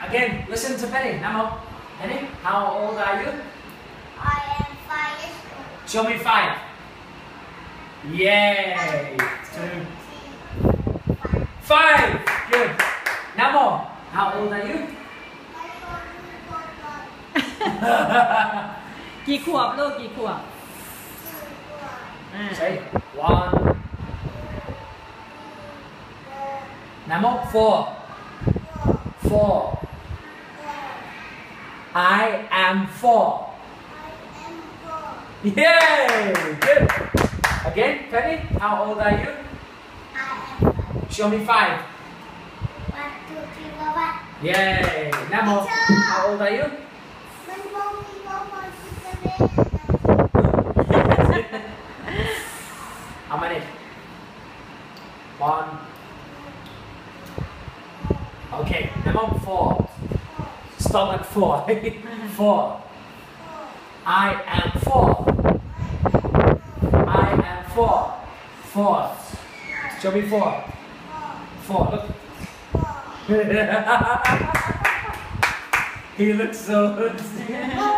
Again, listen to Penny. Namo. Penny, how old are you? I am 5 years old. Show me 5. Yay! 2, 5. Good. Namo, how old are you? กี่ขวบลูกกี่ขวบ Say 1. Namo, 4. 4. I am 4. Yay! Good. Again, Penny, how old are you? Show me 5. 1, 2, 3, 4, 5. Yay! Namo, how old are you? How many? 1. Okay, Namo, 4. Stop at 4. 4. I am 4. I am 4. 4. Show me 4. 4. Look. He looks so good.